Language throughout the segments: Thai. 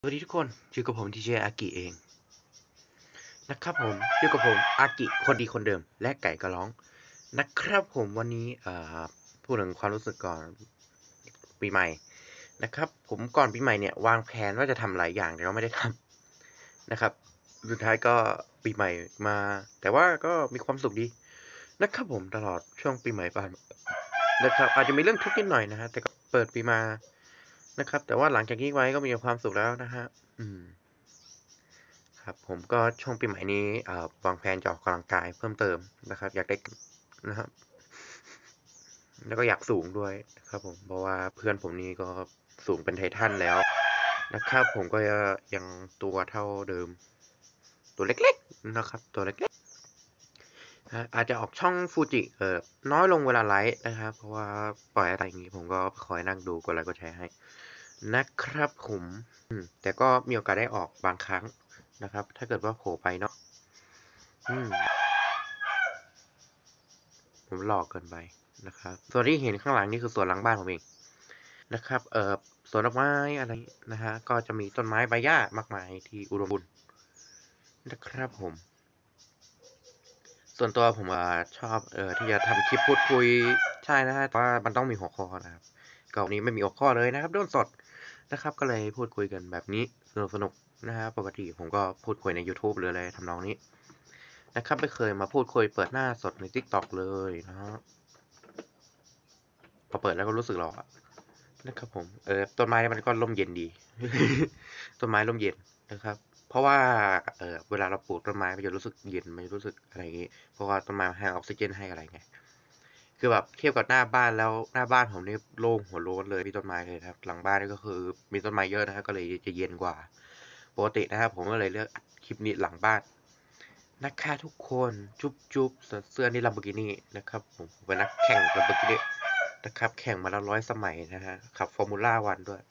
สวัสดีทุกคนอยู่กับผมทีเจอากิเองนะครับผมอยู่กับผมอากิคนดีคนเดิมและไก่กระร้องนะครับผมวันนี้พูดถึงความรู้สึกก่อนปีใหม่นะครับผมก่อนปีใหม่เนี่ยวางแผนว่าจะทำหลายอย่างแต่ก็ไม่ได้ทำนะครับสุดท้ายก็ปีใหม่มาแต่ว่าก็มีความสุขดีนะครับผมตลอดช่วงปีใหม่ผ่านนะครับอาจจะมีเรื่องทุกข์นิดหน่อยนะฮะแต่ก็เปิดปีมานะครับแต่ว่าหลังจากนี้ไว้ก็มีความสุขแล้วนะฮะครับผมก็ช่วงปีใหม่นี้วางแผนจะออกกำลังกายเพิ่มเติมนะครับอยากได้นะครับแล้วก็อยากสูงด้วยนะครับผมเพราะว่าเพื่อนผมนี่ก็สูงเป็นไททันแล้วนะครับผมก็ยังตัวเท่าเดิมตัวเล็กๆนะครับตัวเล็กๆอาจจะออกช่องฟูจิน้อยลงเวลาไลฟ์นะครับเพราะว่าปล่อยอะไรอย่างนี้ผมก็คอยนั่งดูกดไลค์กดแชร์ให้นะครับผมแต่ก็มีโอกาสได้ออกบางครั้งนะครับถ้าเกิดว่าโผล่ไปเนาะผมหลอกเกินไปนะครับส่วนที่เห็นข้างหลังนี่คือสวนหลังบ้านผมเองนะครับสวนดอกไม้อะไรนะฮะก็จะมีต้นไม้ใบหญ้ามากมายที่อุดมสมบูรณ์นะครับผมส่วนตัวผมชอบที่จะทำคลิปพูดคุยใช่นะฮะแต่ว่ามันต้องมีหัวข้อนะครับก็วันนี้ไม่มีหัวข้อเลยนะครับโดนสดนะครับก็เลยพูดคุยกันแบบนี้สนุกนะฮะปกติผมก็พูดคุยใน YouTube หรืออะไรทำนองนี้นะครับไม่เคยมาพูดคุยเปิดหน้าสดใน TikTok เลยนะฮะพอเปิดแล้วก็รู้สึกหล่อนะครับผมต้นไม้มันก็ร่มเย็นดี ต้นไม้ร่มเย็นนะครับเพราะว่าเวลาเราปลูกต้นไม้มันจะรู้สึกเย็นมันจะรู้สึกอะไรอย่างงี้เพราะว่าต้นไม้ให้ออกซิเจนให้อะไรไงคือแบบเทียบกับหน้าบ้านแล้วหน้าบ้านผมนี่โล่งหัวโล้นเลยมีต้นไม้เลยครับหลังบ้านนี่ก็คือมีต้นไม้เยอะนะครับก็เลยจะเย็นกว่าปกตินะครับผมก็เลยเลือกอัดคลิปนี้หลังบ้านนะคะทุกคนจุ๊บเสื้อนี่ลัมโบกินี่นะครับผมเป็นนักแข่งลัมโบกินี่นะครับแข่งมาแล้ว100 สมัยนะฮะขับฟอร์มูล่าวันด้วย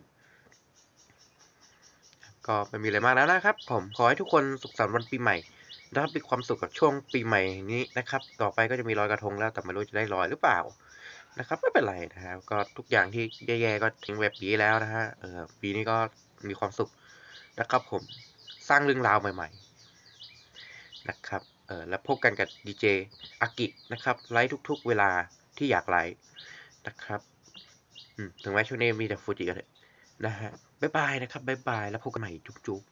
ก็ไม่มีอะไรมากแล้วนะครับผมขอให้ทุกคนสุขสันต์วันปีใหม่นะครับมีความสุขกับช่วงปีใหม่นี้นะครับต่อไปก็จะมีลอยกระทงแล้วแต่ไม่รู้จะได้ลอยหรือเปล่านะครับไม่เป็นไรนะครับก็ทุกอย่างที่แย่ๆก็ทิ้งไว้ปีแล้วนะฮะปีนี้ก็มีความสุขนะครับผมสร้างเรื่องราวใหม่ๆนะครับแล้วพบกันกับดีเจอากินะครับไลฟ์ทุกๆเวลาที่อยากไลฟ์นะครับถึงแม้ช่วงนี้มีแต่ฟูจิกันนะฮะบ๊ายบายนะครับบ๊ายบายแล้วพบกันใหม่จุ๊บ